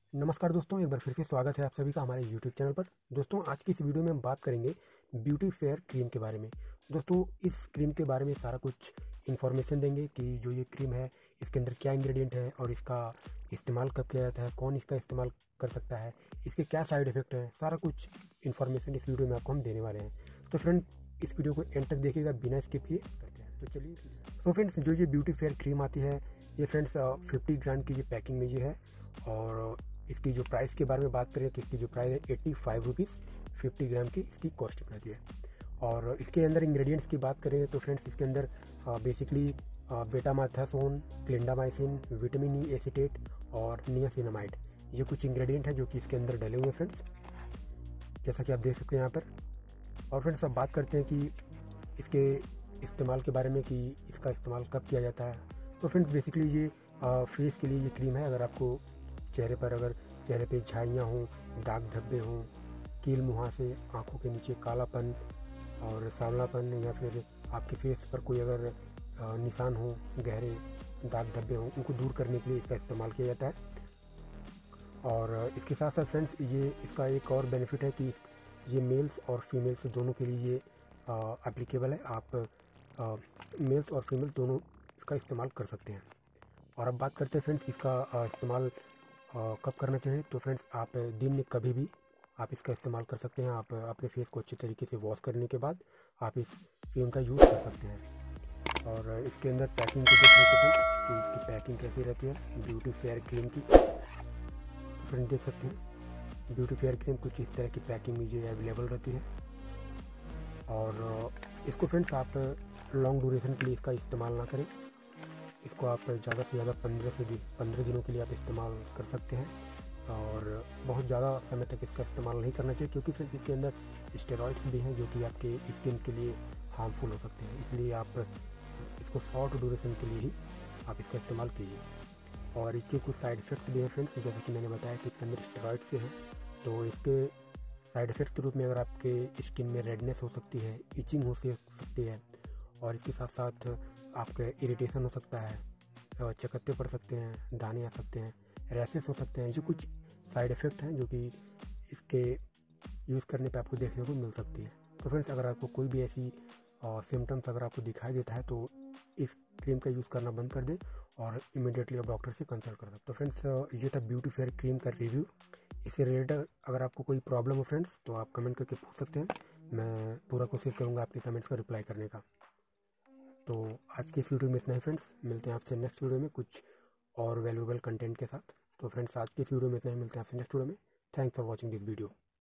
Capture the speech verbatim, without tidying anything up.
नमस्कार दोस्तों, एक बार फिर से स्वागत है आप सभी का हमारे यूट्यूब चैनल पर। दोस्तों, आज की इस वीडियो में हम बात करेंगे ब्यूटी फेयर क्रीम के बारे में। दोस्तों, इस क्रीम के बारे में सारा कुछ इन्फॉर्मेशन देंगे कि जो ये क्रीम है इसके अंदर क्या इंग्रेडिएंट है और इसका इस्तेमाल कब किया जाता है, कौन इसका इस्तेमाल कर सकता है, इसके क्या साइड इफ़ेक्ट हैं, सारा कुछ इन्फॉर्मेशन इस वीडियो में आपको हम देने वाले हैं। तो फ्रेंड, इस वीडियो को एंड तक देखिएगा बिना स्किप किए। करते हैं तो चलिए। तो फ्रेंड्स, जो ये ब्यूटी फेयर क्रीम आती है ये फ्रेंड्स फिफ्टी ग्राम की ये पैकिंग में ये है। और इसकी जो प्राइस के बारे में बात करें तो इसकी जो प्राइस है eighty five rupees fifty gram की इसकी कॉस्टिंग रहती है। और इसके अंदर इंग्रेडिएंट्स की बात करें तो फ्रेंड्स इसके अंदर basically betamethasone, clindamycin, vitamin E acetate और नियासिनामाइड, ये कुछ इंग्रेडिएंट हैं जो कि इसके अंदर डले हुए हैं फ्रेंड्स, जैसा कि आप देख सकते हैं यहाँ पर। और फ्रेंड्स, अब बात करते हैं कि इसके इस्तेमाल के बारे में कि इसका इस्तेमाल कब किया जाता है। तो फ्रेंड्स, बेसिकली ये फेस के लिए ये क्रीम है। अगर आपको चेहरे पर अगर चेहरे पे झाइयाँ हों, दाग धब्बे हों, कील मुहासे, आँखों के नीचे कालापन और सांवलापन, या फिर आपके फेस पर कोई अगर निशान हो, गहरे दाग धब्बे हों, उनको दूर करने के लिए इसका इस्तेमाल किया जाता है। और इसके साथ साथ फ्रेंड्स, ये इसका एक और बेनिफिट है कि ये मेल्स और फीमेल्स दोनों के लिए ये एप्लीकेबल है। आप मेल्स और फीमेल्स दोनों इसका इस्तेमाल कर सकते हैं। और अब बात करते हैं फ्रेंड्स इसका इस्तेमाल कब करना चाहिए। तो फ्रेंड्स, आप दिन में कभी भी आप इसका इस्तेमाल कर सकते हैं। आप अपने फेस को अच्छे तरीके से वॉश करने के बाद आप इस क्रीम का यूज़ कर सकते हैं। और इसके अंदर पैकिंग को देख सकते हैं कि इसकी पैकिंग कैसी रहती है ब्यूटी फेयर क्रीम की। फ्रेंड देख सकते हैं ब्यूटी फेयर क्रीम कुछ इस तरह की पैकिंग में जो अवेलेबल रहती है। और इसको फ्रेंड्स आप लॉन्ग ड्यूरेशन के लिए इसका इस्तेमाल ना करें। इसको आप ज़्यादा से ज़्यादा पंद्रह से पंद्रह दिनों के लिए आप इस्तेमाल कर सकते हैं। और बहुत ज़्यादा समय तक इसका इस्तेमाल नहीं करना चाहिए, क्योंकि फिर इसके अंदर स्टेरॉइड्स भी हैं जो कि आपके स्किन के लिए हार्मफुल हो सकते हैं। इसलिए आप इसको शॉर्ट ड्यूरेशन के लिए ही आप इसका इस्तेमाल कीजिए। और इसके कुछ साइड इफ़ेक्ट्स भी हैं फ्रेंड्स, जैसे कि मैंने बताया कि इसके अंदर स्टेरॉइड्स से हैं। तो इसके साइड इफ़ेक्ट्स के रूप में अगर आपके स्किन में रेडनेस हो सकती है, इचिंग हो सकती है, और इसके साथ साथ आपका इरिटेशन हो सकता है, चकत्ते पड़ सकते हैं, दाने आ सकते हैं, रैशेस हो सकते हैं। जो कुछ साइड इफ़ेक्ट हैं जो कि इसके यूज़ करने पे आपको देखने को मिल सकती है। तो फ्रेंड्स, अगर आपको कोई भी ऐसी सिम्टम्स अगर आपको दिखाई देता है तो इस क्रीम का यूज़ करना बंद कर दें और इमीडिएटली आप डॉक्टर से कंसल्ट कर सकते। तो फ्रेंड्स, ये था ब्यूटी फेयर क्रीम का रिव्यू। इससे रिलेटेड अगर आपको कोई प्रॉब्लम हो फ्रेंड्स तो आप कमेंट करके पूछ सकते हैं। मैं पूरा कोशिश करूँगा आपके कमेंट्स का रिप्लाई करने का। तो आज की इस वीडियो में इतना ही फ्रेंड्स, मिलते हैं आपसे नेक्स्ट वीडियो में कुछ और वैल्यूएबल कंटेंट के साथ। तो फ्रेंड्स, आज की इस वीडियो में इतना ही, मिलते हैं आपसे नेक्स्ट वीडियो में। Thanks for watching this video.